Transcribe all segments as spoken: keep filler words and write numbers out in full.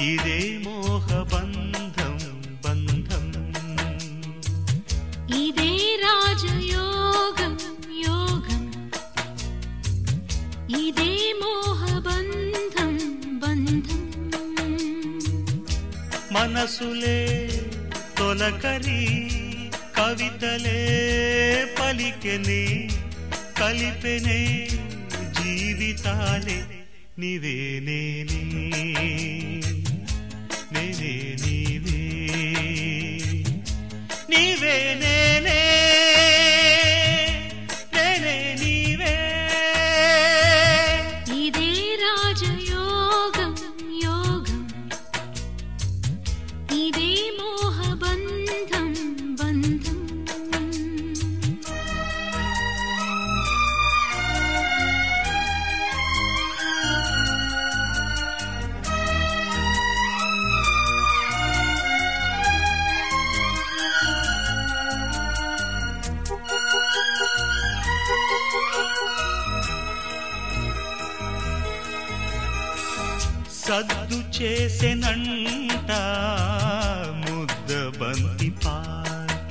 ఇదే మోహ బంధం బంధం ఇదే రాజయోగం యోగం ఇదే మోహ బంధం బంధం మనసులే తొలకరి కవితలే పలికెనే కలిపెనే జీవితాలే నీవే నేనే నేనే నీవే నీవే నేనే నేనే నీవే ఇదే రాజయోగం యోగం ఇదే మోహ బంధం బంధం సద్దు చేసెనంట ముద్ద బంతి పాట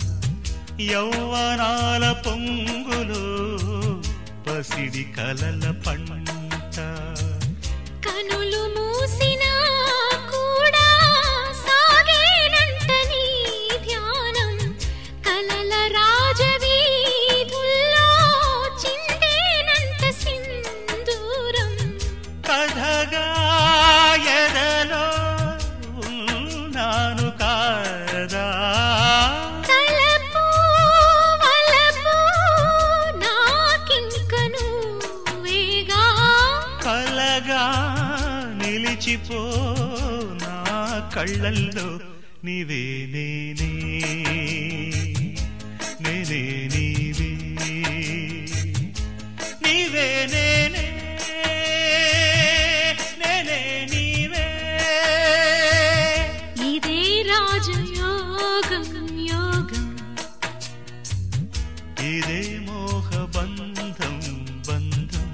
యౌవనాల పొంగులో పసిడి కలల పంట కనులు మూసినా కూడా సాగేనంట నీ ధ్యానం కలల రాజవీధుల్లో చిందేనంట సింధూరం కథగా ఎదలో ఉన్నాను కాదా తలపు వలపు నాకింక నువ్వేగా కలగా నిలిచిపో నా కళ్ళల్లో నీవే నేనే నేనే నీవే నీవే నేనే నేనే నీవే ఇదే రాజయోగం యోగం ఇదే మోహ బంధం బంధం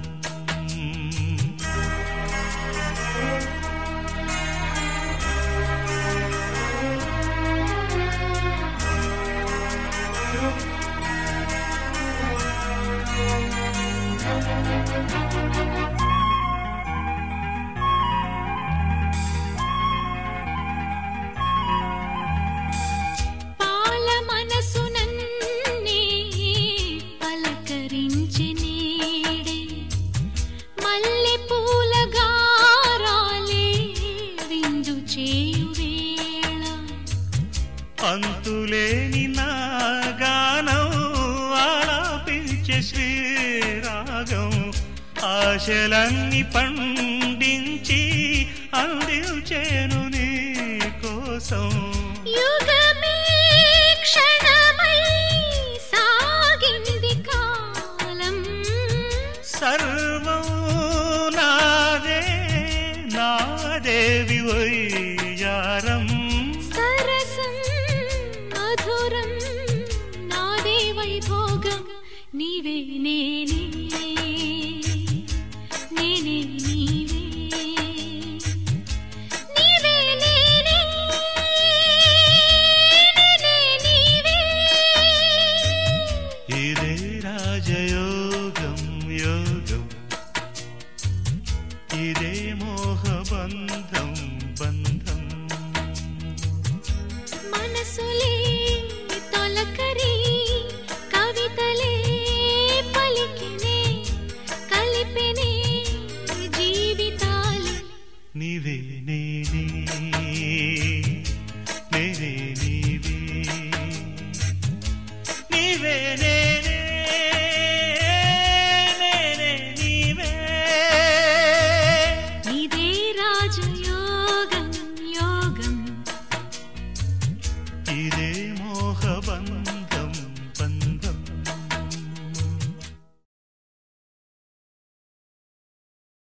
పాల మనసు నన్నే పలకరించి నీడే మల్లె పూల గారాలే విందు చేయు వేళ అంతులేని నా గానం ఆలాపించే శ్రీరాగం ఆశలన్నీ పండించి అందించేను నీ కోసం యుగమే క్షణమై సాగింది కాలం సర్వం నాదే నాదేవి వయ్యారం సరసం మధురం నాదే వైభోగం నీవే నేనే నేనే నీవే నీవే నేనే నేనే నీవే ఇదే రాజయోగం యోగం ఇదే మోహ బంధం బంధం మనసులే తొలకరి